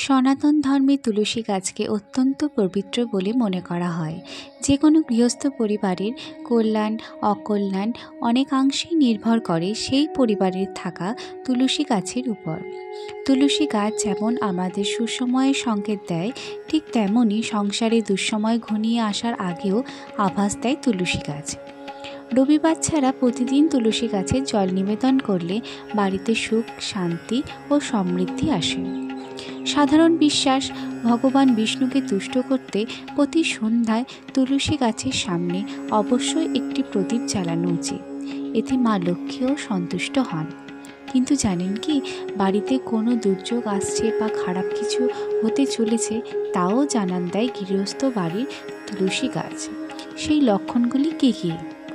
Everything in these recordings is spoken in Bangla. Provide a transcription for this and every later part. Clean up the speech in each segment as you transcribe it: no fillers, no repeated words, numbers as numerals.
সনাতন ধর্মে তুলসী গাছকে অত্যন্ত পবিত্র বলে মনে করা হয়। যে কোনো গৃহস্থ পরিবারের কল্যাণ অকল্যাণ অনেকাংশেই নির্ভর করে সেই পরিবারের থাকা তুলসী গাছের উপর। তুলসী গাছ যেমন আমাদের সুসময়ের সংকেত দেয়, ঠিক তেমনই সংসারে দুঃসময় ঘনিয়ে আসার আগেও আভাস দেয় তুলসী গাছ। রবিবার ছাড়া প্রতিদিন তুলসী গাছে জল নিবেদন করলে বাড়িতে সুখ শান্তি ও সমৃদ্ধি আসে। সাধারণ বিশ্বাস, ভগবান বিষ্ণুকে তুষ্ট করতে প্রতি সন্ধ্যায় তুলসী গাছের সামনে অবশ্যই একটি প্রদীপ জ্বালানো উচিত। এতে মা লক্ষ্মীও সন্তুষ্ট হন। কিন্তু জানেন কি, বাড়িতে কোনো দুর্যোগ আসছে বা খারাপ কিছু হতে চলেছে তাও জানান দেয় গৃহস্থ বাড়ির তুলসী গাছ। সেই লক্ষণগুলি কী কী?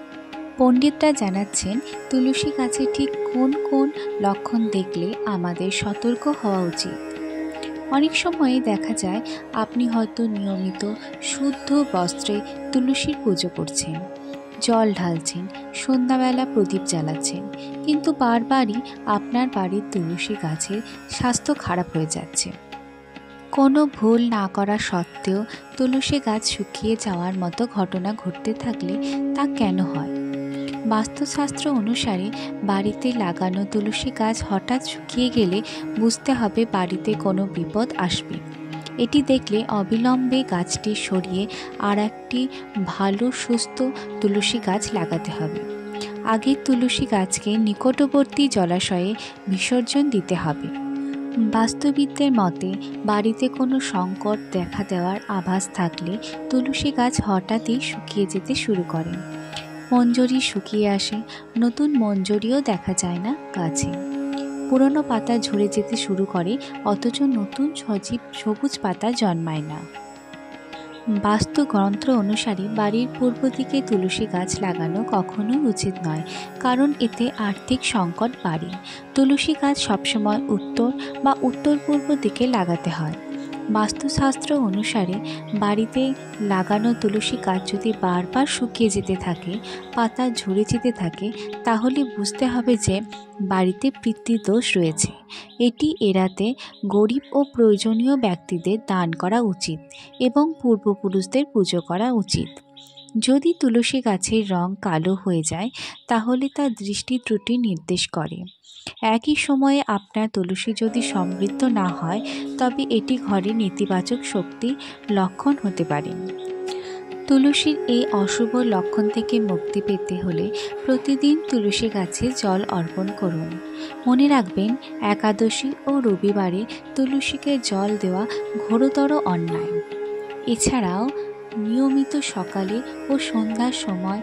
পণ্ডিতরা জানাচ্ছেন, তুলসী গাছে ঠিক কোন কোন লক্ষণ দেখলে আমাদের সতর্ক হওয়া উচিত। অনেক সময়ে দেখা যায় আপনি হয়তো নিয়মিত শুদ্ধ বস্ত্রে তুলসীর পুজো করছেন, জল ঢালছেন, সন্ধ্যাবেলা প্রদীপ জ্বালাচ্ছেন, কিন্তু বারবারই আপনার বাড়ির তুলসী গাছের স্বাস্থ্য খারাপ হয়ে যাচ্ছে। কোনো ভুল না করা সত্ত্বেও তুলসী গাছ শুকিয়ে যাওয়ার মতো ঘটনা ঘটতে থাকলে তা কেন হয়? বাস্তুশাস্ত্র অনুসারে বাড়িতে লাগানো তুলসী গাছ হঠাৎ শুকিয়ে গেলে বুঝতে হবে বাড়িতে কোনো বিপদ আসবে। এটি দেখলে অবিলম্বে গাছটি সরিয়ে আর একটি ভালো সুস্থ তুলসী গাছ লাগাতে হবে। আগের তুলসী গাছকে নিকটবর্তী জলাশয়ে বিসর্জন দিতে হবে। বাস্তুবিদদের মতে বাড়িতে কোনো সংকট দেখা দেওয়ার আভাস থাকলে তুলসী গাছ হঠাৎই শুকিয়ে যেতে শুরু করে। মঞ্জরি শুকিয়ে আসে, নতুন মঞ্জরিও দেখা যায় না গাছে। পুরনো পাতা ঝরে যেতে শুরু করে, অথচ নতুন সজীব সবুজ পাতা জন্মায় না। বাস্তু গ্রন্থ অনুসারে বাড়ির পূর্ব দিকে তুলসী গাছ লাগানো কখনোই উচিত নয়, কারণ এতে আর্থিক সংকট বাড়ে। তুলসী গাছ সবসময় উত্তর বা উত্তর পূর্ব দিকে লাগাতে হয়। বাস্তুশাস্ত্র অনুসারে বাড়িতে লাগানো তুলসী গাছ যদি বারবার শুকিয়ে যেতে থাকে, পাতা ঝরে যেতে থাকে, তাহলে বুঝতে হবে যে বাড়িতে পিতৃদোষ রয়েছে। এটি এড়াতে গরিব ও প্রয়োজনীয় ব্যক্তিদের দান করা উচিত এবং পূর্বপুরুষদের পুজো করা উচিত। যদি তুলসী গাছের রং কালো হয়ে যায়, তাহলে তা দৃষ্টি ত্রুটি নির্দেশ করে। একই সময়ে আপনার তুলসী যদি সমৃদ্ধ না হয়, তবে এটি ঘরে নেতিবাচক শক্তির লক্ষণ হতে পারে। তুলসীর এই অশুভ লক্ষণ থেকে মুক্তি পেতে হলে প্রতিদিন তুলসী গাছে জল অর্পণ করুন। মনে রাখবেন, একাদশী ও রবিবারে তুলসীকে জল দেওয়া ঘোরতর অন্যায়। এছাড়াও নিয়মিত সকালে ও সন্ধ্যার সময়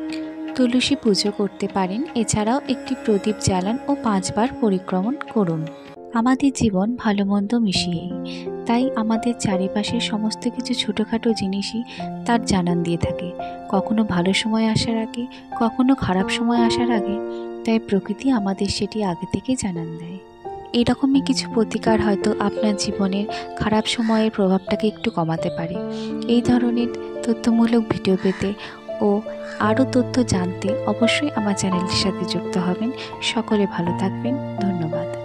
তুলসী পুজো করতে পারেন। এছাড়াও একটি প্রদীপ জ্বালান ও 5 বার পরিক্রমণ করুন। আমাদের জীবন ভালো মন্দ মিশিয়েই, তাই আমাদের চারিপাশের সমস্ত কিছু ছোটোখাটো জিনিসই তার জানান দিয়ে থাকে, কখনো ভালো সময় আসার আগে, কখনো খারাপ সময় আসার আগে। তাই প্রকৃতি আমাদের সেটি আগে থেকেই জানান দেয়। এরকমই কিছু প্রতিকার হয়তো আপনার জীবনের খারাপ সময়ের প্রভাবটাকে একটু কমাতে পারে। এই ধরনের তথ্যমূলক ভিডিও পেতে ও আরও তথ্য জানতে অবশ্যই আমার চ্যানেলটির সাথে যুক্ত হবেন। সকলে ভালো থাকবেন। ধন্যবাদ।